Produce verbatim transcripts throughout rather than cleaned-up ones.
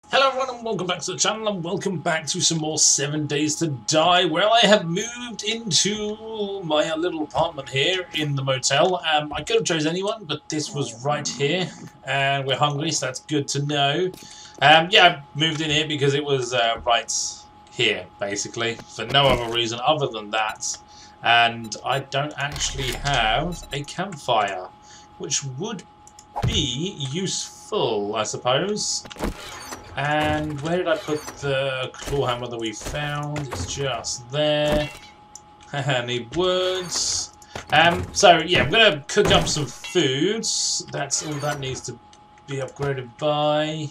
Hello everyone and welcome back to the channel and welcome back to some more seven days to die, where I have moved into my little apartment here in the motel. Um, I could have chosen anyone, but this was right here and we're hungry, so that's good to know. Um, yeah, I moved in here because it was uh, right here, basically, for no other reason other than that. And I don't actually have a campfire, which would be useful, I suppose. And where did I put the claw hammer that we found? It's just there. I need words. Um, so, yeah, I'm going to cook up some foods. That's all that needs to be upgraded by.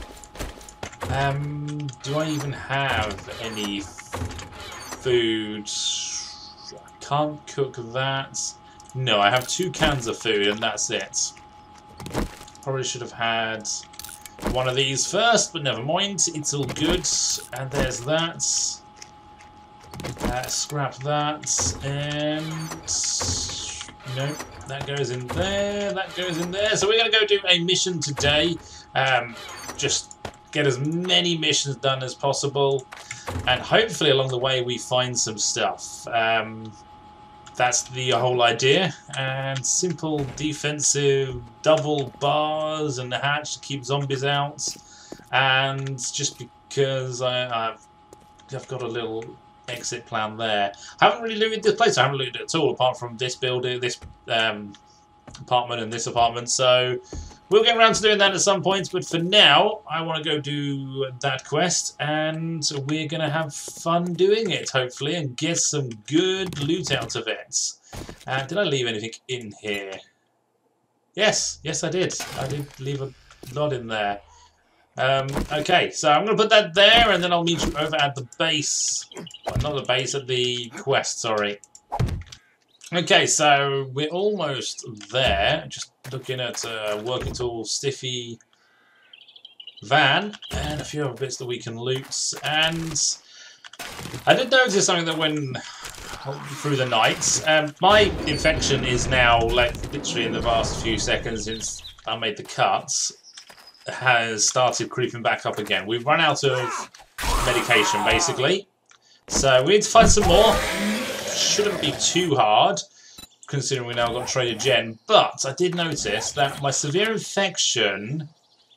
Um, do I even have any food? I can't cook that. No, I have two cans of food and that's it. Probably should have had one of these first, but never mind, it's all good. And there's that. Uh, scrap that, and no, that goes in there, that goes in there. So we're going to go do a mission today. Um, just get as many missions done as possible, and hopefully along the way we find some stuff. Um, That's the whole idea, and simple defensive double bars and a hatch to keep zombies out. And just because I, I've, I've got a little exit plan there, I haven't really looted this place. I haven't looted it at all, apart from this building, this um, apartment, and this apartment. So we'll get around to doing that at some point. But for now, I want to go do that quest, and we're going to have fun doing it, hopefully, and get some good loot out of it. Uh, did I leave anything in here? Yes, yes I did. I did leave a lot in there. Um, okay, so I'm going to put that there, and then I'll meet you over at the base. Well, not the base, at the quest, sorry. Okay, so we're almost there. Just looking at a working tool, stiffy van, and a few other bits that we can loot. And I did notice something that when through the night, um, my infection is now, like, literally in the last few seconds since I made the cuts, has started creeping back up again. We've run out of medication, basically. So we need to find some more. Shouldn't be too hard, considering we now got Trader Jen. But I did notice that my severe infection,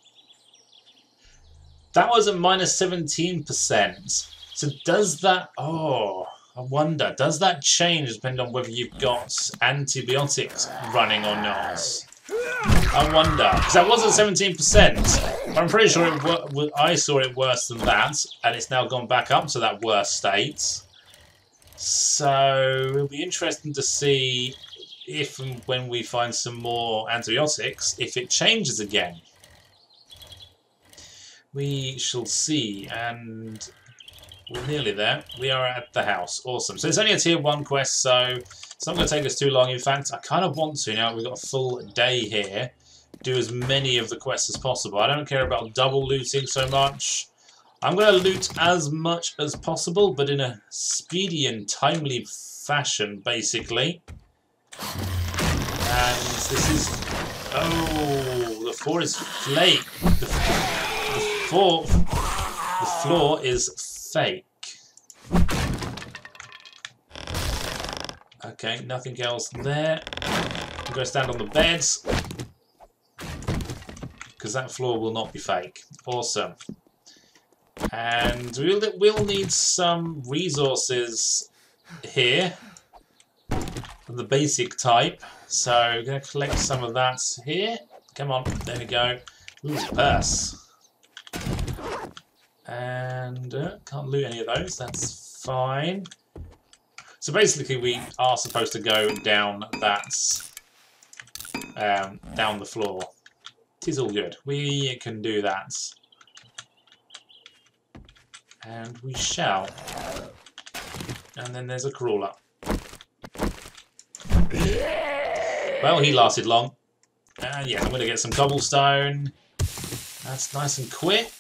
that was at minus seventeen percent. So does that... Oh, I wonder. Does that change depending on whether you've got antibiotics running or not? I wonder. Because that was at seventeen percent. But I'm pretty sure it I saw it worse than that. And it's now gone back up to that worst state. So it'll be interesting to see if and when we find some more antibiotics, if it changes again. We shall see, and we're nearly there. We are at the house. Awesome. So it's only a tier one quest, so it's not going to take us too long. In fact, I kind of want to, now we've got a full day here, do as many of the quests as possible. I don't care about double looting so much. I'm going to loot as much as possible, but in a speedy and timely fashion, basically. And this is... Oh, the floor is flake. The, the, floor, the floor is fake. Okay, nothing else there. I'm going to stand on the beds, because that floor will not be fake. Awesome. And we'll, we'll need some resources here of the basic type. So we're going to collect some of that here. Come on, there we go. Ooh, purse. And uh, can't loot any of those, that's fine. So basically we are supposed to go down that, um, down the floor. It is all good. We can do that. And we shall. And then there's a crawler. Well, he lasted long. And yeah, I'm going to get some cobblestone. That's nice and quick.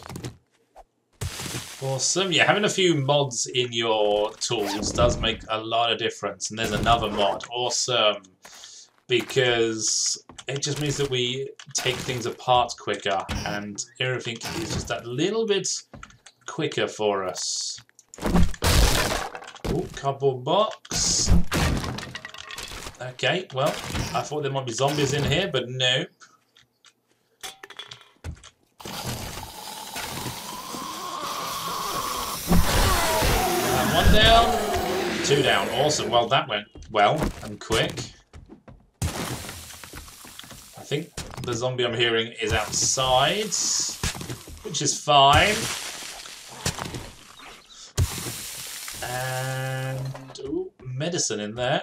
Awesome. Yeah, having a few mods in your tools does make a lot of difference. And there's another mod. Awesome. because it just means that we take things apart quicker and everything is just that little bit quicker for us. Ooh, cardboard box. Okay, well, I thought there might be zombies in here, but nope. Uh, one down, two down. Awesome. Well, that went well and quick. I think the zombie I'm hearing is outside, which is fine. And ooh, medicine in there.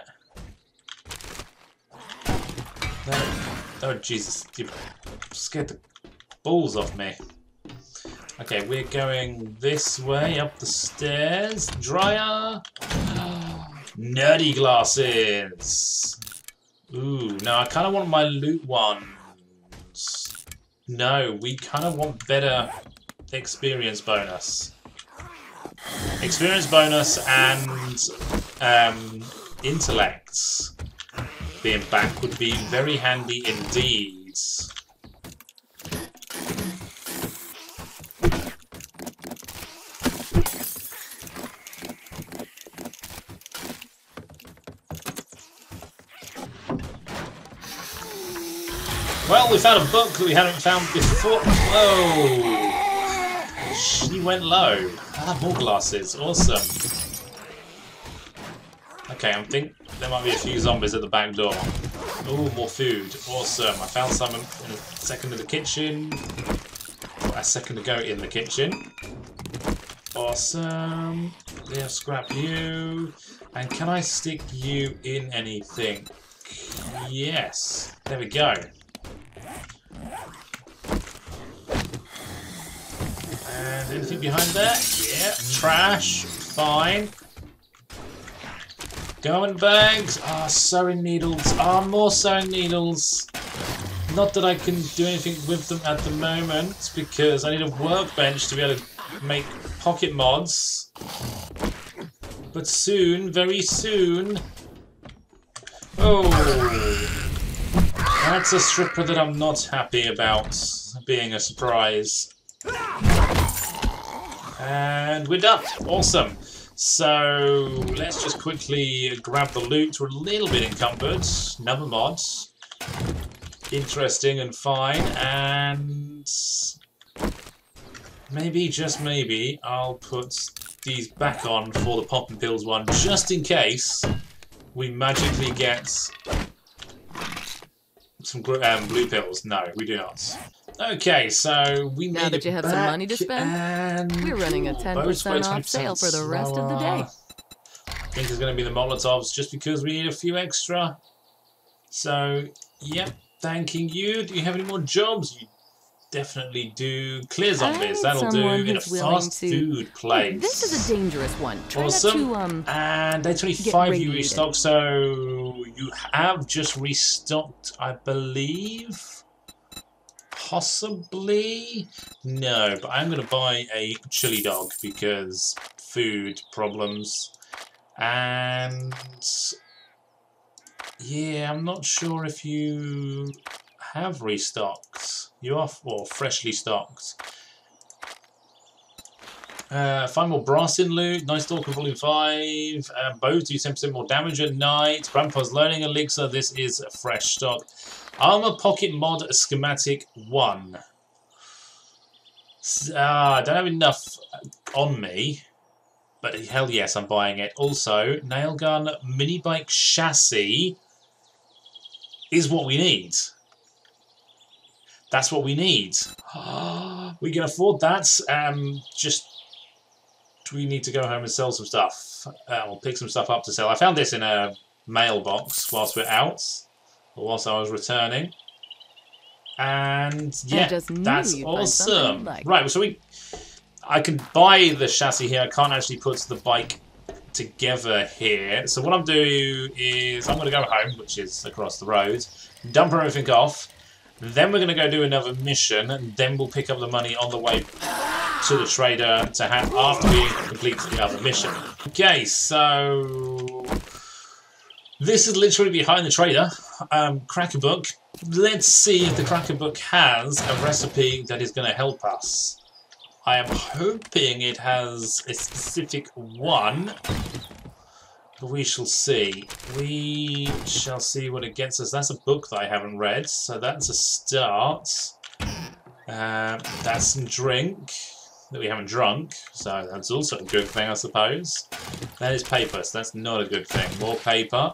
No, oh Jesus, you scared the balls off me. Okay, we're going this way up the stairs. Dryer. Nerdy glasses. Ooh, no, I kind of want my loot ones. No, we kind of want better experience bonus. Experience bonus and um, intellects being back would be very handy indeed. Well, we found a book that we hadn't found before. Whoa! She went low. Ah, more glasses. Awesome. Okay, I think there might be a few zombies at the back door. Oh, more food. Awesome. I found some in a second in the kitchen. Or a second ago in the kitchen. Awesome. Yeah, scrap you. And can I stick you in anything? Yes. There we go. And anything behind there? Yeah. Trash. Fine. Going bags. Ah, oh, sewing needles. Ah, oh, more sewing needles. Not that I can do anything with them at the moment, because I need a workbench to be able to make pocket mods. But soon, very soon. Oh. That's a stripper that I'm not happy about being a surprise. And we're done. Awesome. So let's just quickly grab the loot. We're a little bit encumbered. Another mod. Interesting and fine. And maybe, just maybe, I'll put these back on for the pop and pills one, just in case we magically get some um, blue pills. No, we do not. Okay, so we now need that you have some money to spend, we're running a ten percent off sale for the rest of the day. I think it's going to be the Molotovs just because we need a few extra. So, yep, thanking you. Do you have any more jobs? You definitely do. Clear zombies, that'll do. In a fast to... food place. Hey, this is a dangerous one. Try awesome. Not to, um, and day twenty-five you restock, so you have just restocked, I believe. Possibly? No, but I'm going to buy a chili dog because food problems. And yeah, I'm not sure if you have restocked. You are well, freshly stocked. Uh, find more brass in loot. Nice Stalker Volume five. Uh, bows do ten percent more damage at night. Grandpa's Learning Elixir. This is a fresh stock. Armor Pocket Mod Schematic one. Ah, I don't have enough on me. But hell yes, I'm buying it. Also, Nail Gun Mini Bike Chassis is what we need. That's what we need. We can afford that. Um, just... we need to go home and sell some stuff. Uh, or pick some stuff up to sell. I found this in a mailbox whilst we're out. Or whilst I was returning. And yeah, that's awesome. Like. Right, so we... I can buy the chassis here. I can't actually put the bike together here. So what I'm doing is I'm going to go home, which is across the road, dump everything off. Then we're going to go do another mission, and then we'll pick up the money on the way to the trader to have after we complete the other mission. Okay, so This is literally behind the trader. Um, Cracker Book. Let's see if the Cracker Book has a recipe that is going to help us. I am hoping it has a specific one. But we shall see. We shall see what it gets us. That's a book that I haven't read, so that's a start. Um, that's some drink that we haven't drunk, so that's also a good thing, I suppose. That is paper, so that's not a good thing. More paper.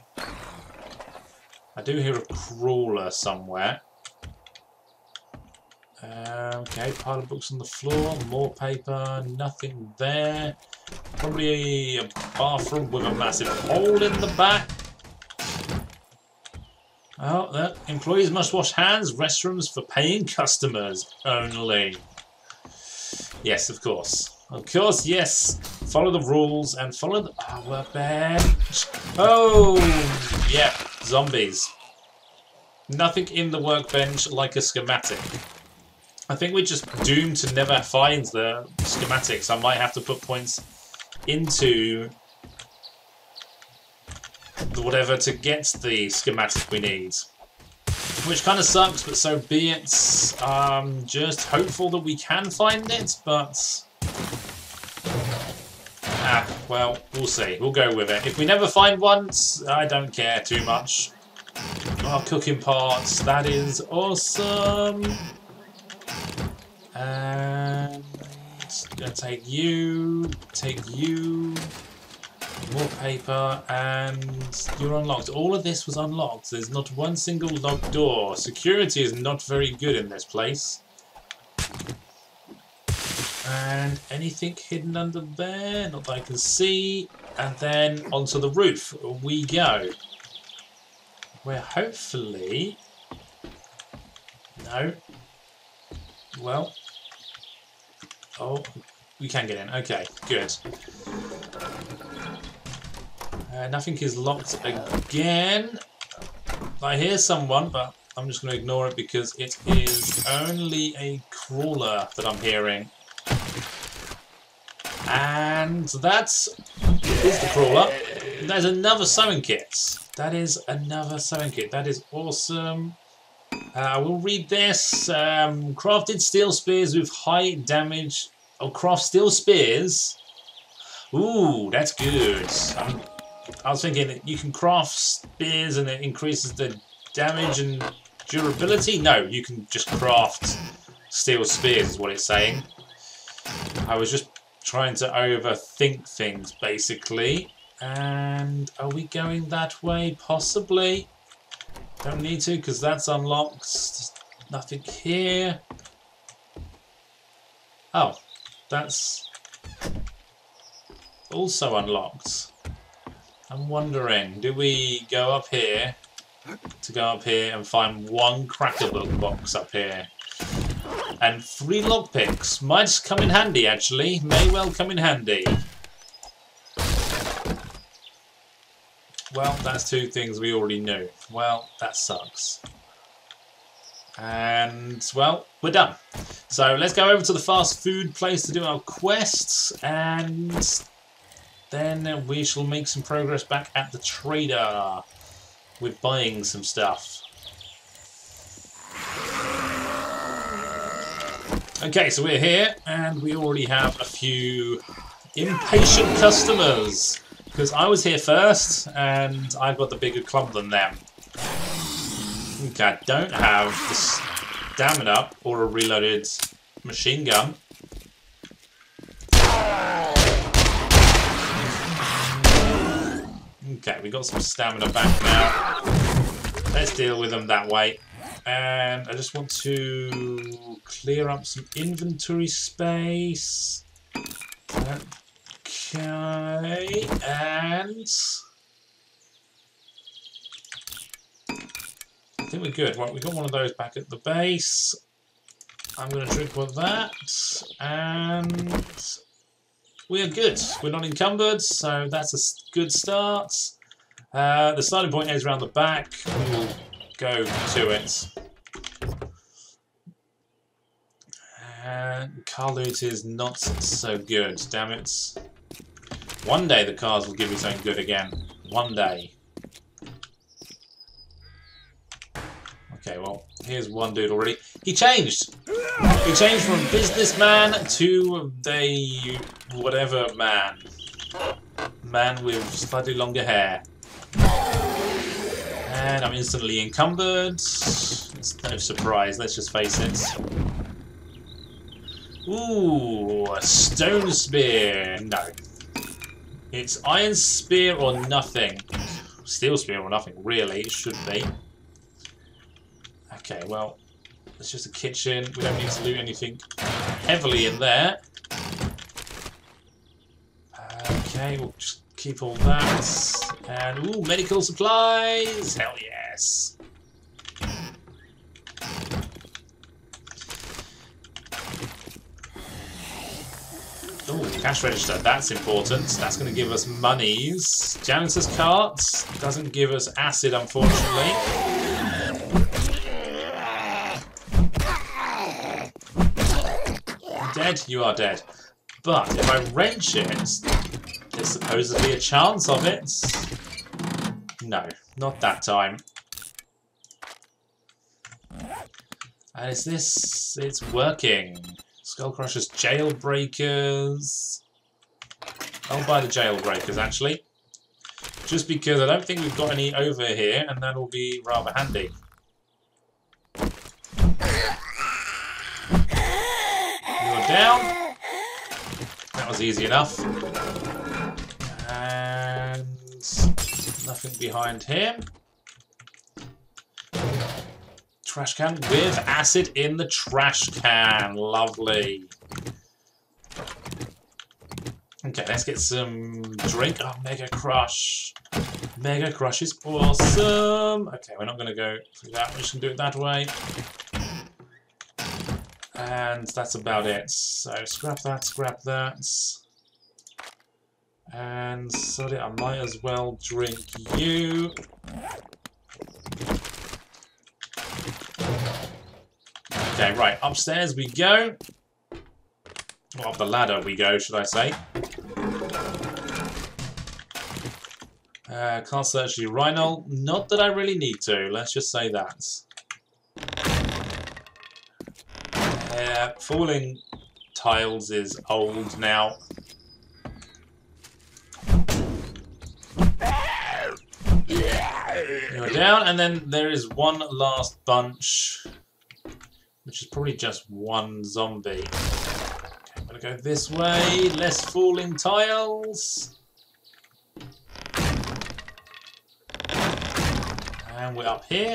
I do hear a crawler somewhere. Uh, okay, pile of books on the floor, more paper, nothing there. Probably a bathroom with a massive hole in the back. Oh, that employees must wash hands. Restrooms for paying customers only. Yes, of course. Of course, yes. Follow the rules and follow the oh, workbench. Oh, yeah, zombies. Nothing in the workbench like a schematic. I think we're just doomed to never find the schematics. I might have to put points into whatever to get the schematic we need. Which kind of sucks, but so be it. Um, just hopeful that we can find it, but... Ah, well, we'll see. We'll go with it. If we never find one, I don't care too much. Oh, cooking pots. That is awesome. And... gonna take you, take you... More paper, and you're unlocked. All of this was unlocked. There's not one single locked door. Security is not very good in this place. And anything hidden under there? Not that I can see. And then onto the roof we go. Where hopefully... No. Well. Oh, we can get in. Okay, good. Uh, nothing is locked again. I hear someone, but I'm just going to ignore it because it is only a crawler that I'm hearing. And that is the crawler. There's another sewing kit. That is another sewing kit. That is awesome. Uh, I will read this. Um, crafted steel spears with high damage. Oh, craft steel spears. Ooh, that's good. I'm I was thinking that you can craft spears and it increases the damage and durability. No, you can just craft steel spears is what it's saying. I was just trying to overthink things basically. And are we going that way? Possibly. Don't need to because that's unlocked. There's nothing here. Oh, that's also unlocked. I'm wondering, do we go up here to go up here and find one Cracker Book box up here? And three lockpicks. Might come in handy, actually. May well come in handy. Well, that's two things we already knew. Well, that sucks. And, well, we're done. So let's go over to the fast food place to do our quests. And... then we shall make some progress back at the trader with buying some stuff. Okay, so we're here and we already have a few impatient customers because I was here first and I've got the bigger club than them. Okay, I don't have the stamina or a reloaded machine gun. Okay, we got some stamina back now. Let's deal with them that way. And I just want to clear up some inventory space. Okay, and I think we're good. Right, we got one of those back at the base. I'm going to drink with that, and we are good. We're not encumbered, so that's a good start. Uh, the starting point is around the back. We will go to it. And car loot is not so good, damn it. One day the cars will give me something good again. One day. Okay, well, here's one dude already. He changed! He changed from businessman to the whatever man. Man with slightly longer hair. And I'm instantly encumbered. It's no surprise, let's just face it. Ooh, a stone spear. No. It's iron spear or nothing. Steel spear or nothing, really. It should be. Okay, well, it's just a kitchen. We don't need to loot anything heavily in there. Okay, we'll just keep all that. And, ooh, medical supplies! Hell yes! Ooh, cash register, that's important. That's going to give us monies. Janitor's cart doesn't give us acid, unfortunately. Dead? You are dead. But if I wrench it, there's supposedly a chance of it. No, not that time. And is this... it's working. Skullcrushers, jailbreakers. I'll buy the jailbreakers, actually. Just because I don't think we've got any over here, and that'll be rather handy. You're down. That was easy enough. And nothing behind him. Trash can with acid in the trash can. Lovely. Okay, let's get some drink. Oh, Mega Crush. Mega Crush is awesome. Okay, we're not going to go through that. We're just going to do it that way. And that's about it. So scrap that, scrap that. And sorry, I might as well drink you. Okay, right, upstairs we go. Well, up the ladder we go, should I say. Uh, can't search the urinal. Not that I really need to, let's just say that. Uh, falling tiles is old now. You're down, and then there is one last bunch, which is probably just one zombie. Okay, I'm gonna go this way, less falling tiles. And we're up here.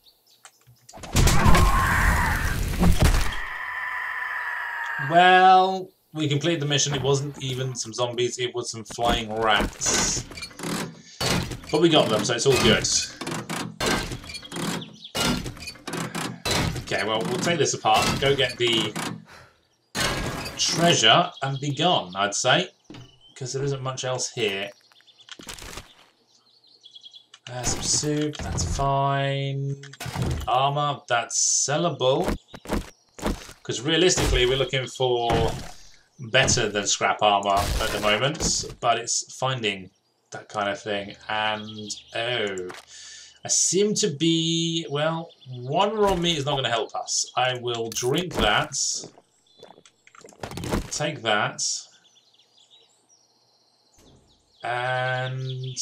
Well, we completed the mission. It wasn't even some zombies, it was some flying rats. But we got them, so it's all good. Okay, well, we'll take this apart, go get the treasure, and be gone, I'd say. Because there isn't much else here. Uh, some soup, that's fine. Armour, that's sellable. Because realistically, we're looking for better than scrap armour at the moment. But it's finding that kind of thing. And, oh, I seem to be, well, one raw meat is not going to help us. I will drink that. Take that. And...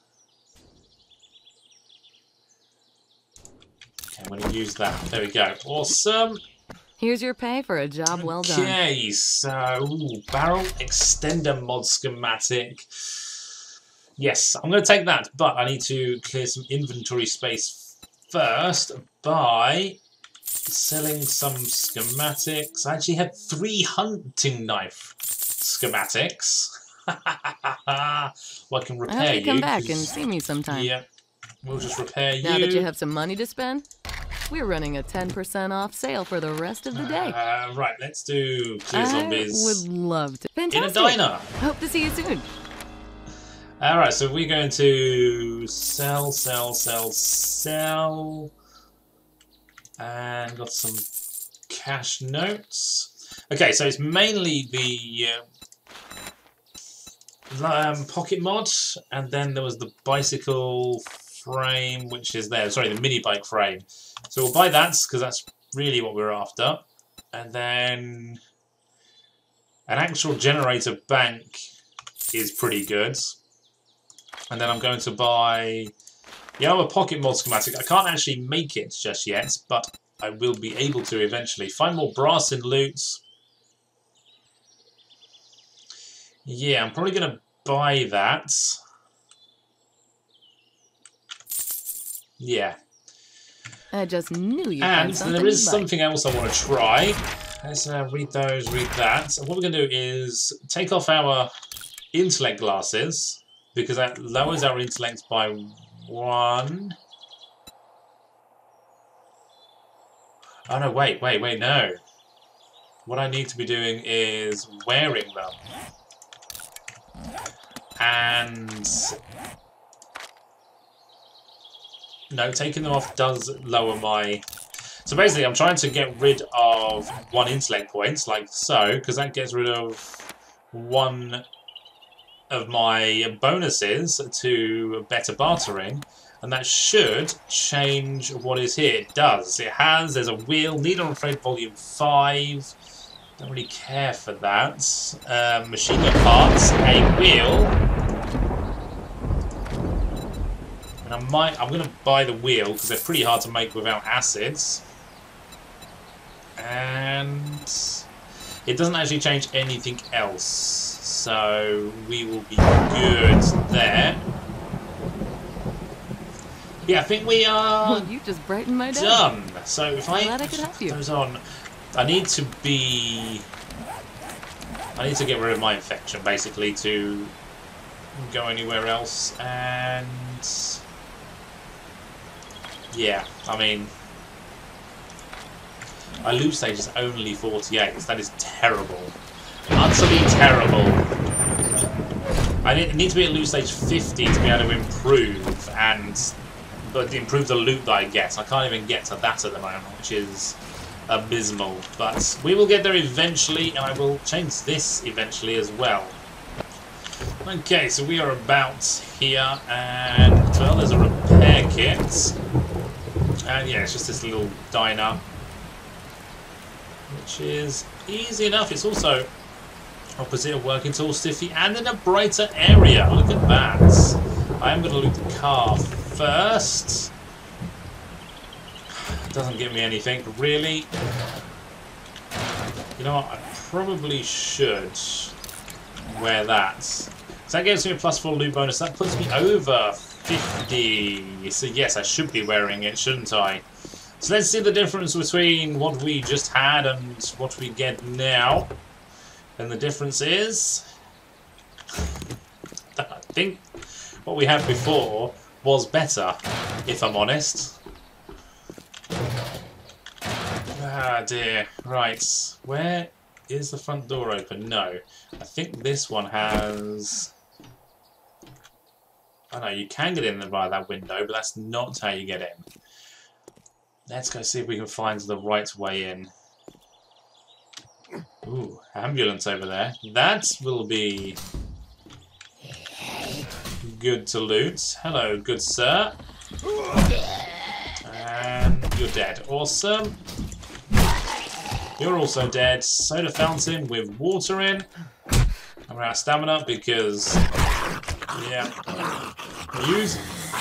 okay, I'm going to use that. There we go. Awesome. Here's your pay for a job well done. Okay, so ooh, barrel extender mod schematic. Yes, I'm going to take that, but I need to clear some inventory space first by selling some schematics. I actually have three hunting knife schematics. Well, I can repair I hope you. you Come back and see me sometime. Yeah, we'll just repair you. Now that you have some money to spend, we're running a ten percent off sale for the rest of the day. Uh, right, let's do clear zombies. I would love to. Fantastic. In a diner. Hope to see you soon. Alright, so we're going to sell, sell, sell, sell. And got some cash notes. Okay, so it's mainly the uh, um, pocket mod, and then there was the bicycle frame, which is there. Sorry, the mini bike frame. So we'll buy that, because that's really what we're after. And then an actual generator bank is pretty good. And then I'm going to buy the other pocket mod schematic. I can't actually make it just yet, but I will be able to eventually. Find more brass in loot. Yeah, I'm probably going to buy that. Yeah. I just knew you'd And find something there is you'd something else I want to try. Let's uh, read those, read that. So what we're going to do is take off our intellect glasses, because that lowers our intellect by one. Oh no, wait, wait, wait, no. What I need to be doing is wearing them. And no, taking them off does lower my... So basically I'm trying to get rid of one intellect point, like so, because that gets rid of one of my bonuses to better bartering, and that should change what is here. It does. It has. There's a wheel. Need on Freight Volume five. Don't really care for that. Um, machine gun parts. A wheel. And I might. I'm going to buy the wheel because they're pretty hard to make without acids. And it doesn't actually change anything else, so we will be good there. Yeah, I think we are well, you just brightened my day. done. So if I, Glad I could help you. Those on, I need to be. I need to get rid of my infection basically to go anywhere else, and yeah, I mean. My loot stage is only forty-eight. That is terrible. Utterly terrible. I need to be at loot stage fifty to be able to improve, and but improve the loot that I get. I can't even get to that at the moment, which is abysmal. But we will get there eventually, and I will change this eventually as well. Okay, so we are about here, and well, there's a repair kit. And yeah, it's just this little diner, which is easy enough. It's also opposite of working tool stiffy and in a brighter area. Look at that. I am going to loot the car first. Doesn't give me anything, really. You know what? I probably should wear that. So that gives me a plus four loot bonus. That puts me over fifty. So yes, I should be wearing it, shouldn't I? So let's see the difference between what we just had and what we get now. And the difference is, I think what we had before was better, if I'm honest. Ah dear. Right. Where is the front door open? No. I think this one has... Oh no, you can get in there via that window, but that's not how you get in. Let's go see if we can find the right way in. Ooh, ambulance over there. That will be good to loot. Hello, good sir. And you're dead. Awesome. You're also dead. Soda fountain with water in. I'm out of stamina because... Yeah. Use...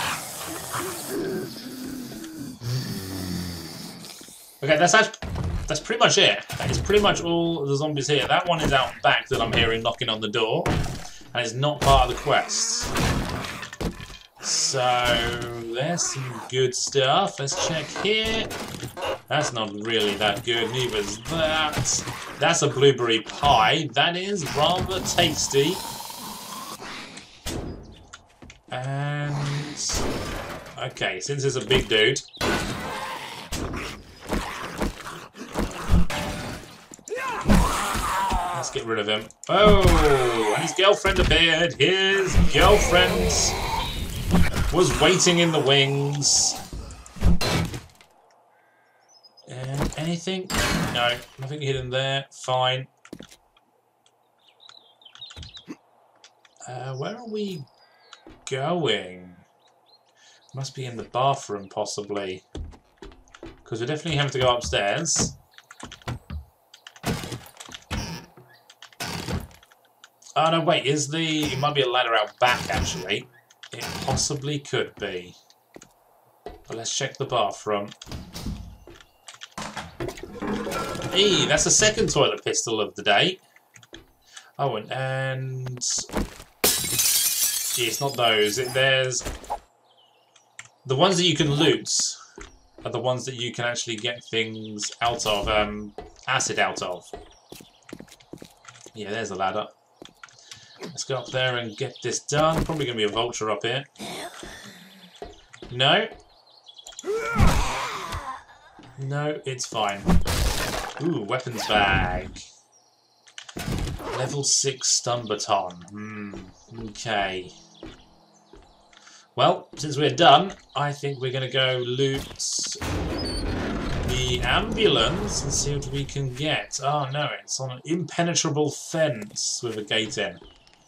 Okay, that's actually, that's pretty much it. That is pretty much all the zombies here. That one is out back that I'm hearing knocking on the door, and it's not part of the quest. So there's some good stuff. Let's check here. That's not really that good. Neither is that. That's a blueberry pie. That is rather tasty. And okay, since it's a big dude. Let's get rid of him. Oh, and his girlfriend appeared. His girlfriend was waiting in the wings. And anything? No, nothing hidden there. Fine. Uh, where are we going? Must be in the bathroom, possibly. Because we definitely have to go upstairs. Oh, no, wait. Is the... It might be a ladder out back, actually. It possibly could be. But let's check the bathroom. Hey, that's the second toilet pistol of the day. Oh, and... and... Yeah, it's not those. It, there's... The ones that you can loot are the ones that you can actually get things out of, um, acid out of. Yeah, there's a ladder. Let's go up there and get this done. Probably going to be a vulture up here. No. No, it's fine. Ooh, weapons bag. Level six stun baton. Hmm, okay. Well, since we're done, I think we're going to go loot the ambulance and see what we can get. Oh no, it's on an impenetrable fence with a gate in.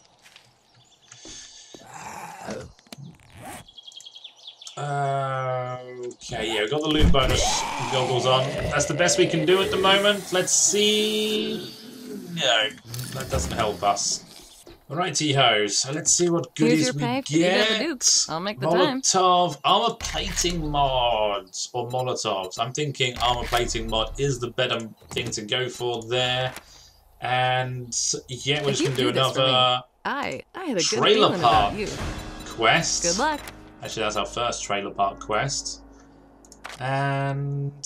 Uh, okay, yeah, we've got the loot bonus goggles on. That's the best we can do at the moment. Let's see... No, that doesn't help us. Righty-ho, so let's see what goodies your we pay. get. You got the dukes. I'll make the time. Molotov, armor plating mods, or Molotovs. I'm thinking armor plating mod is the better thing to go for there. And yeah, we're If just going to you do do this for me, another I, I had a good trailer feeling park about you. quest. Good luck. Actually, that's our first trailer park quest. And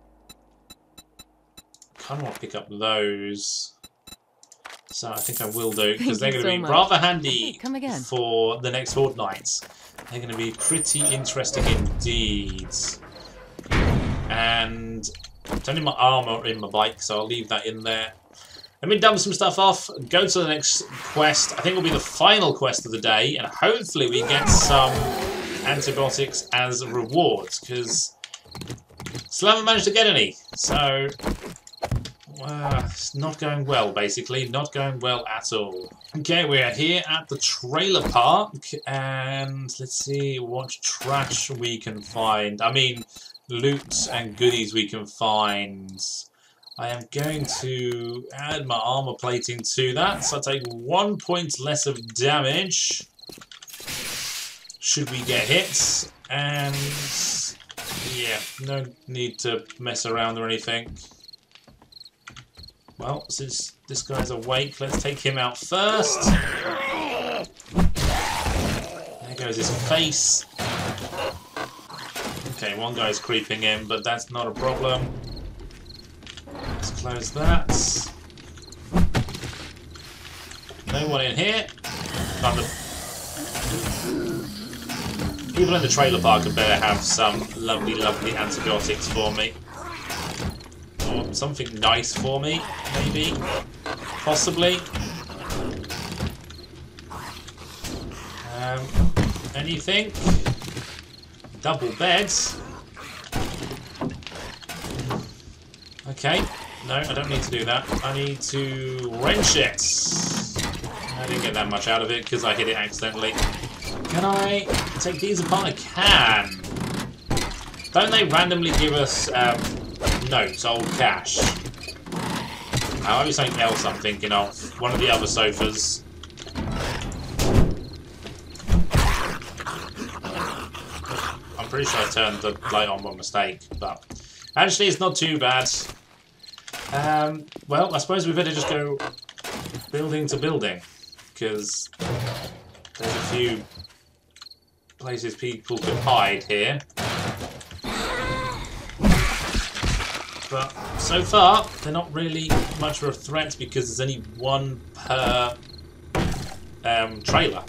kind of want to pick up those. So I think I will do, because they're going to so be much. rather handy Okay, come again. for the next fortnights. They're going to be pretty interesting indeed. And it's only my armour in my bike, so I'll leave that in there. Let me dump some stuff off, go to the next quest. I think it'll be the final quest of the day, and hopefully we get some antibiotics as rewards, because still haven't managed to get any. So... Uh, it's not going well, basically. Not going well at all. Okay, we're here at the trailer park, and let's see what trash we can find. I mean, loot and goodies we can find. I am going to add my armor plating to that, so I take one point less of damage should we get hit, and yeah, no need to mess around or anything. Well, since this guy's awake, let's take him out first. There goes his face. Okay, one guy's creeping in, but that's not a problem. Let's close that. No one in here. Not the... People in the trailer park had better have some lovely, lovely antibiotics for me. Or something nice for me, maybe, possibly. Um, anything? Double beds. Okay, no, I don't need to do that. I need to wrench it. I didn't get that much out of it because I hit it accidentally. Can I take these apart? I can. Don't they randomly give us um, notes, old cash? I might be something else I'm thinking of. One of the other sofas. I'm pretty sure I turned the light on by mistake, but actually it's not too bad. Um, well, I suppose we better just go building to building, because there's a few places people could hide here. But so far, they're not really much of a threat because there's only one per um, trailer.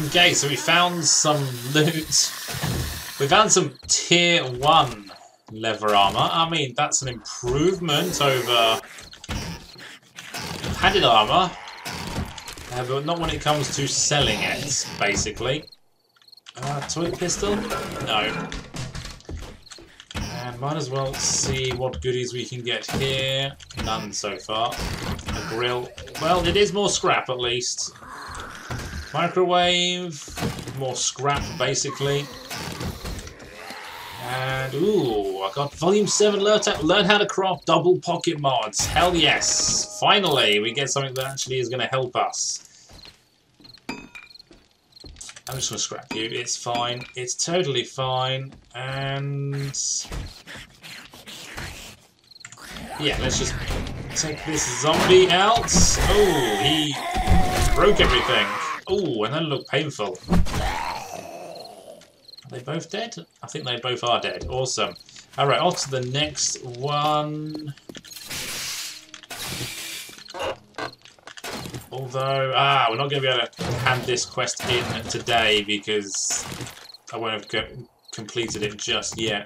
Okay, so we found some loot. We found some tier one leather armor. I mean, that's an improvement over padded armor, uh, but not when it comes to selling it, basically. Uh, toy pistol? No. And might as well see what goodies we can get here. None so far. A grill. Well, it is more scrap at least. Microwave. More scrap, basically. And, ooh, I got Volume seven, learn, learn how to craft double pocket mods. Hell yes. Finally, we get something that actually is going to help us. I'm just going to scrap you. It's fine. It's totally fine. And... yeah, let's just take this zombie out. Oh, he broke everything. Oh, and that looked painful. Are they both dead? I think they both are dead. Awesome. Alright, on to the next one. Although, ah, we're not going to be able to hand this quest in today because I won't have co completed it just yet.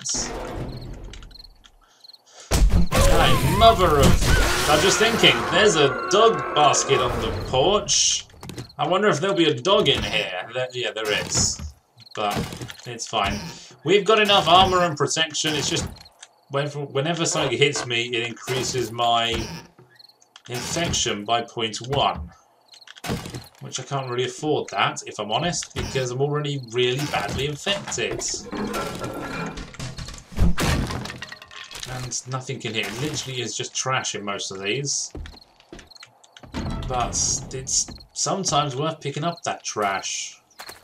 Hey, mother of... I'm just thinking, there's a dog basket on the porch. I wonder if there'll be a dog in here. There, yeah, there is. But it's fine. We've got enough armor and protection. It's just whenever something hits me, it increases my infection by point one. Which I can't really afford that, if I'm honest, because I'm already really badly infected. And nothing can hit. It literally is just trash in most of these. But it's sometimes worth picking up that trash.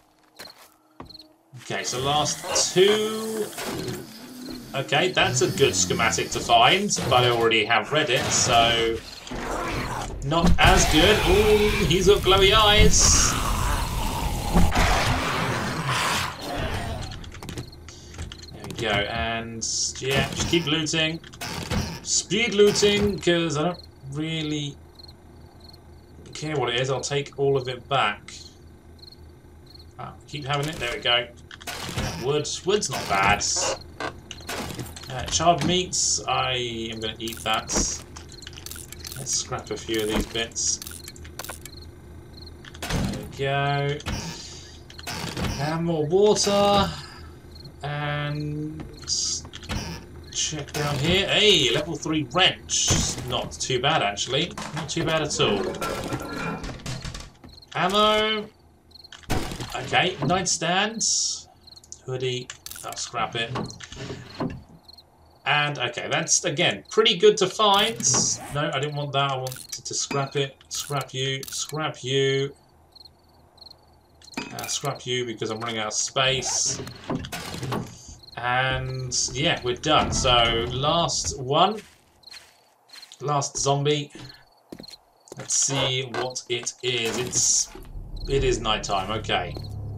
Okay, so last two... okay, that's a good schematic to find, but I already have read it, so... not as good. Ooh, he's got glowy eyes. There we go, and yeah, just keep looting. Speed looting, because I don't really care what it is. I'll take all of it back. Oh, keep having it. There we go. Yeah, wood. Wood's not bad. Uh, charred meats. I am going to eat that. Let's scrap a few of these bits. There we go. And more water. And check down here. Hey, level three wrench. Not too bad, actually. Not too bad at all. Ammo. Okay, nightstand. Hoodie. I'll scrap it. And, okay, that's, again, pretty good to find. No, I didn't want that. I wanted to scrap it. Scrap you. Scrap you. Uh, scrap you because I'm running out of space. And, yeah, we're done. So, last one. Last zombie. Let's see what it is. It's... it is nighttime. Okay.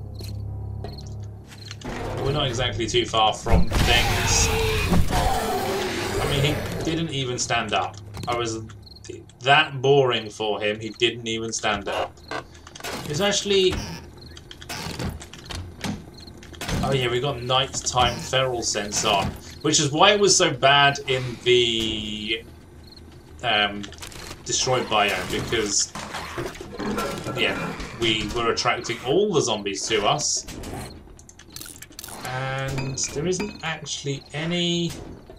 We're not exactly too far from things. I mean, he didn't even stand up. I was that boring for him, he didn't even stand up. It's actually... oh yeah, we got nighttime feral sense on, which is why it was so bad in the um, destroyed biome, because yeah, we were attracting all the zombies to us. And there isn't actually any...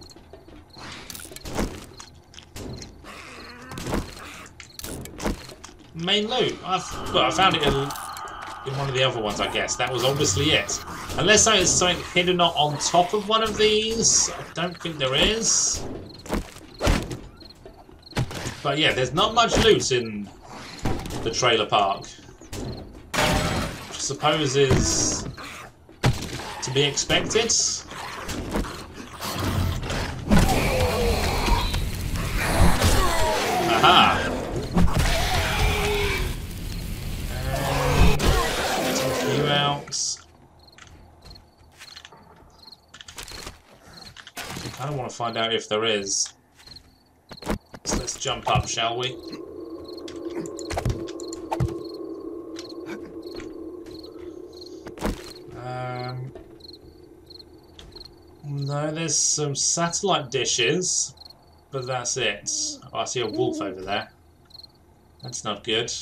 main loot. I've, well, I found it in, in one of the other ones, I guess. That was obviously it. Unless there's something hidden on top of one of these. I don't think there is. But yeah, there's not much loot in the trailer park. Which I suppose is to be expected. Aha! I don't want to find out if there is. So let's jump up, shall we? No, there's some satellite dishes, but that's it. Oh, I see a wolf over there. That's not good.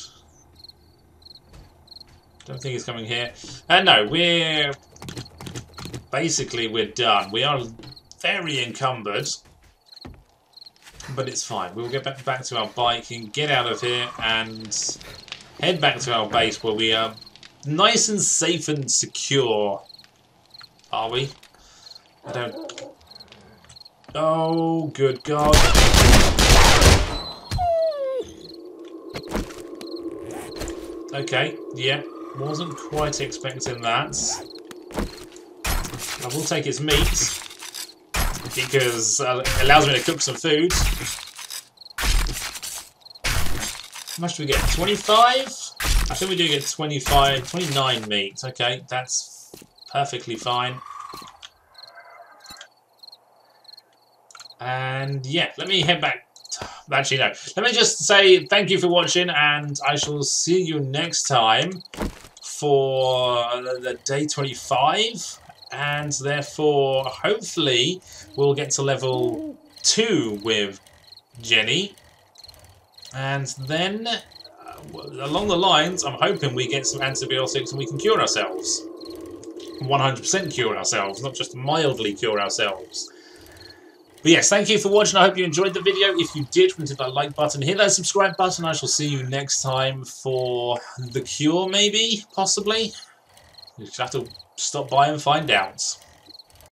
Don't think he's coming here. Uh, no, we're... Basically, we're done. We are very encumbered. But it's fine. We'll get back, back to our bike and get out of here and head back to our base where we are nice and safe and secure. Are we? I don't... Oh, good God. Okay, yeah. Wasn't quite expecting that. I will take its meat, because uh, it allows me to cook some food. How much do we get? twenty-five? I think we do get twenty-five, twenty-nine meat. Okay, that's perfectly fine. And yeah, let me head back. Actually, no. Let me just say thank you for watching, and I shall see you next time for the day twenty-five. And therefore, hopefully, we'll get to level two with Jenny. And then, uh, along the lines, I'm hoping we get some antibiotics and we can cure ourselves. one hundred percent cure ourselves, not just mildly cure ourselves. But yes, thank you for watching. I hope you enjoyed the video. If you did, hit that like button, hit that subscribe button. I shall see you next time for the cure, maybe, possibly. You just have to stop by and find out.